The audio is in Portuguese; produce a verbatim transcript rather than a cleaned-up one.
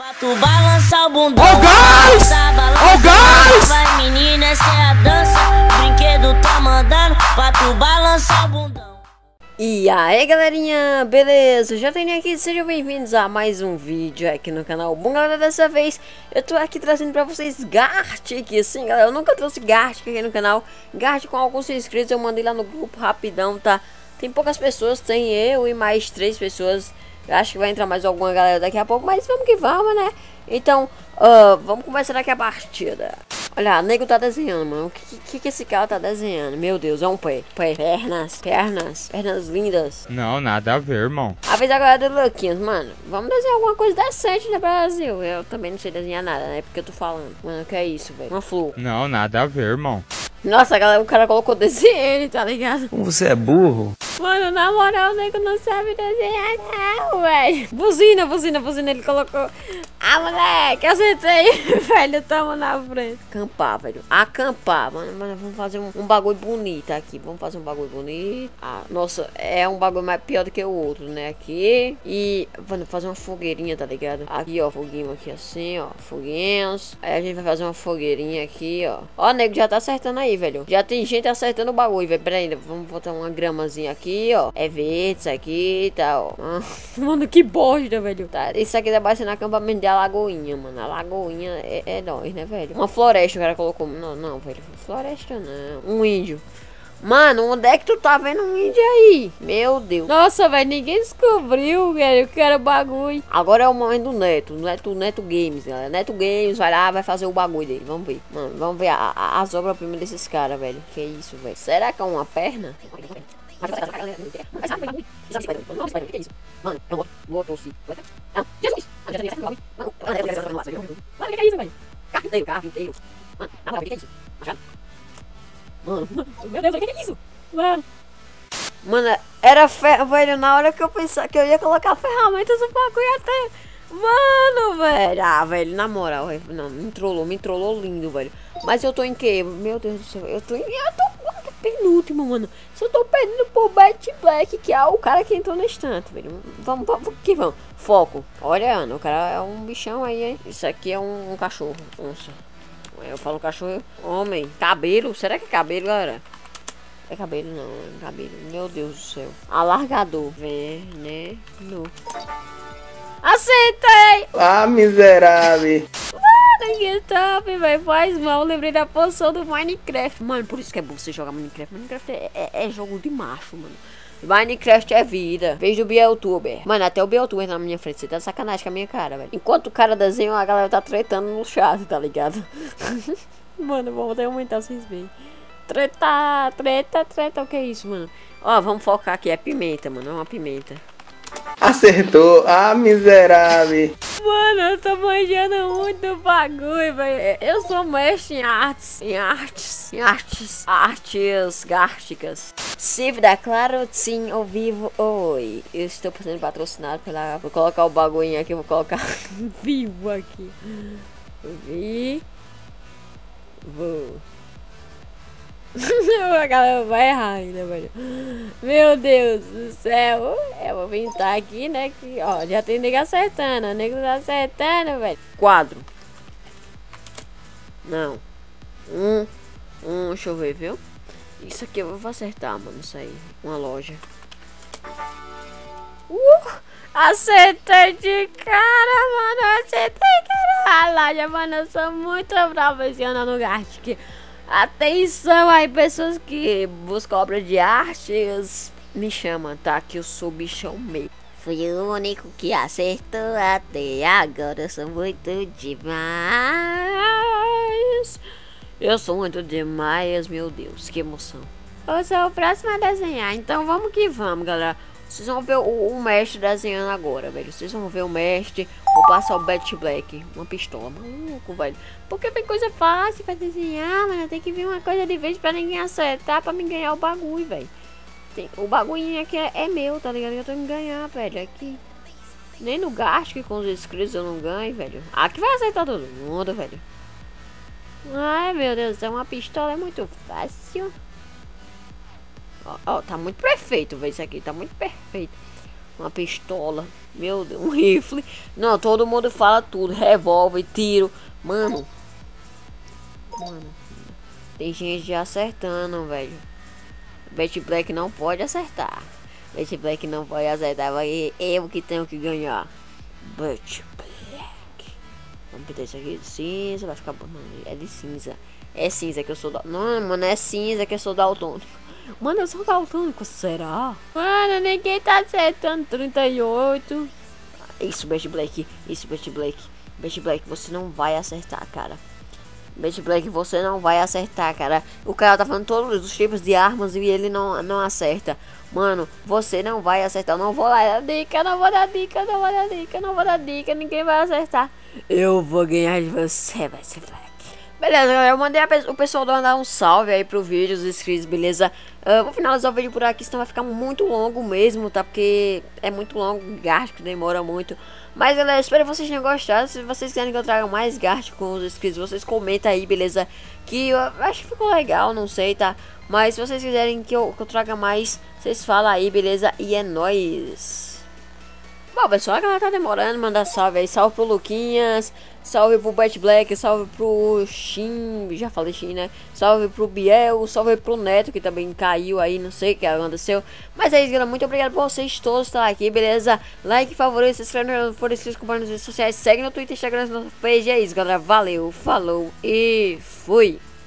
Tu balança o bundão. Oh, guys! Oh, guys! Vai, menina, essa é a dança. O brinquedo tá mandando pra tu balançar o bundão. E aí, galerinha, beleza? Já tenho aqui, sejam bem-vindos a mais um vídeo aqui no canal. Bom, galera, dessa vez eu tô aqui trazendo pra vocês Gartic, assim, galera. Eu nunca trouxe Gartic aqui no canal. Gartic com alguns inscritos, eu mandei lá no grupo rapidão, tá? Tem poucas pessoas, tem eu e mais três pessoas. Eu acho que vai entrar mais alguma galera daqui a pouco, mas vamos que vamos, né? Então, uh, vamos começar aqui a partida. Olha, o nego tá desenhando, mano. O que, que que esse cara tá desenhando? Meu Deus, é um pé. Pé. Pernas, pernas, pernas lindas. Não, nada a ver, irmão. A vez agora do Luquinhas, mano. Vamos desenhar alguma coisa decente no Brasil. Eu também não sei desenhar nada, né? Porque eu tô falando. Mano, o que é isso, velho? Uma flor. Não, nada a ver, irmão. Nossa, galera, o cara colocou desenho, tá ligado? Você é burro? Mano, na moral, o nego não sabe desenhar não, velho. Buzina, buzina, buzina, ele colocou. Ah, moleque, acertei, velho, tamo na frente. Acampar, velho, acampar, mano, mano vamos fazer um, um bagulho bonito aqui. Vamos fazer um bagulho bonito. Ah, nossa, é um bagulho mais pior do que o outro, né, aqui. E, mano, fazer uma fogueirinha, tá ligado? Aqui, ó, foguinho aqui assim, ó, foguinhos. Aí a gente vai fazer uma fogueirinha aqui, ó. Ó, o nego já tá acertando aí, velho. Já tem gente acertando o bagulho, velho. Pera aí, vamos botar uma gramazinha aqui, ó. É verde isso aqui e tal. Ah, mano, que bosta, velho. Tá, isso aqui tá parecendo acampamento da Lagoinha, mano. A Lagoinha é, é nóis, né, velho? Uma floresta o cara colocou. Não, não, velho. Floresta não. Um índio. Mano, onde é que tu tá vendo um índio aí? Meu Deus. Nossa, velho, ninguém descobriu, velho, que era o bagulho. Agora é o momento do Neto. Neto, Neto Games, galera. Neto Games vai lá, vai fazer o bagulho dele. Vamos ver. Mano, vamos ver a, a, as obras-primas desses caras, velho. Que isso, velho. Será que é uma perna? Mano, eu vou torcer. Jesus! Mano, o que é isso, velho? Carpinteiro, carpinteiro. Mano, na moral, o que é isso? Machado? Mano, meu Deus, o que é isso? Mano, Mano era ferro, velho, na hora que eu pensava que eu ia colocar ferramentas no bagulho até. Mano, velho. Ah, velho, na moral, velho, não, me trollou, me trollou lindo, velho. Mas eu tô em que? Meu Deus do céu, eu tô em. Eu tô penúltimo, mano. Só tô perdendo pro Bat Black, que é o cara que entrou na estante, velho. Vamos, vamos, que vamos. Foco. Olha, Ana, o cara é um bichão aí, hein? Isso aqui é um, um cachorro, onça. Eu falo cachorro, homem, cabelo, será que é cabelo, galera? É cabelo não, é cabelo, meu Deus do céu. Alargador, veneno. Acertei! Ah, miserável. Mano, que top, velho, faz mal, lembrei da poção do Minecraft. Mano, por isso que é bom você jogar Minecraft. Minecraft é, é, é jogo de macho, mano. Minecraft é vida. Vejo o Bieltuber. Mano, até o Bieltuber na minha frente. Você tá de sacanagem com a minha cara, velho. Enquanto o cara desenha, a galera tá tretando no chat, tá ligado? Mano, vamos até aumentar vocês verem. Treta, treta, treta. O que é isso, mano? Ó, vamos focar aqui. É pimenta, mano. É uma pimenta. Acertou. Ah, miserável. Mano, eu tô manjando muito do bagulho, velho. Eu sou mestre em artes. Em artes. Em artes. Artes gárticas. Se declaro sim ao vivo. Oi. Eu estou sendo patrocinado pela. Vou colocar o bagulho aqui. Vou colocar vivo aqui. Vi. Vou. A galera vai errar ainda, velho. Meu Deus do céu. Eu vou pintar aqui, né? Que, ó, já tem nego acertando. O nego tá acertando, velho. Quadro. Não. Um. Um, deixa eu ver, viu? Isso aqui eu vou acertar, mano. Isso aí. Uma loja. Uh! Acertei de cara, mano. Acertei, cara. A loja, mano. Eu sou muito profissional no Gartic. Atenção aí, pessoas que buscam obra de artes, me chamam, tá? Que eu sou bichão meio. Fui o único que acertou até agora, eu sou muito demais. Eu sou muito demais, meu Deus, que emoção. Eu sou o próximo a desenhar, então vamos que vamos, galera. Vocês vão ver o, o mestre desenhando agora, velho. Vocês vão ver o mestre. Vou passar o Bat Black. Uma pistola. Maluco, velho. Porque tem coisa fácil pra desenhar, mano. Tem que vir uma coisa de vez pra ninguém acertar. Pra me ganhar o bagulho, velho. O bagulhinho aqui é, é meu, tá ligado? Eu tô me ganhar, velho. Aqui. Nem no Gartic com os inscritos eu não ganho, velho. Aqui vai acertar todo mundo, velho. Ai, meu Deus. É uma pistola, é muito fácil. Ó, ó, tá muito perfeito, velho, isso aqui, tá muito perfeito. uma pistola. Meu Deus, um rifle. Não, todo mundo fala tudo. Revólver, tiro. Mano. Mano. Tem gente acertando, velho. Bet Black não pode acertar. Bet Black não pode acertar. Vai eu que tenho que ganhar. Bet Black. Vamos pintar isso aqui de cinza. Vai ficar bom. É de cinza. É cinza que eu sou da... Não, mano, é cinza que eu sou daltônico. Mano, eu sou daltônico, será? Mano, ninguém tá acertando. Trinta e oito. Isso, Bet Black. Isso, Bet Black. Bet Black, você não vai acertar, cara. Bet Black, você não vai acertar, cara. O cara tá falando todos os tipos de armas e ele não, não acerta. Mano, você não vai acertar. Eu não vou dar dica, não vou dar dica, não vou dar dica, não vou dar dica. Ninguém vai acertar. Eu vou ganhar de você, Bet Black. Beleza, galera, eu mandei a, o pessoal mandar um salve aí pro vídeo, os inscritos, beleza? Uh, vou finalizar o vídeo por aqui, senão vai ficar muito longo mesmo, tá? Porque é muito longo, gasto, demora muito. Mas, galera, espero que vocês tenham gostado. Se vocês quiserem que eu traga mais gasto com os inscritos, vocês comentam aí, beleza? Que eu acho que ficou legal, não sei, tá? Mas se vocês quiserem que eu, que eu traga mais, vocês falam aí, beleza? E é nóis! Bom, pessoal, a galera tá demorando, mandar salve aí. Salve pro Luquinhas, salve pro Bet Black, salve pro Shin, já falei Shin, né? Salve pro Biel, salve pro Neto, que também caiu aí, não sei o que aconteceu. Mas é isso, galera, muito obrigado por vocês todos estar aqui, beleza? Like, favorito, se inscreve no for inscrito, compartilha nas redes sociais, segue no Twitter, Instagram, no page. É isso, galera, valeu, falou e fui!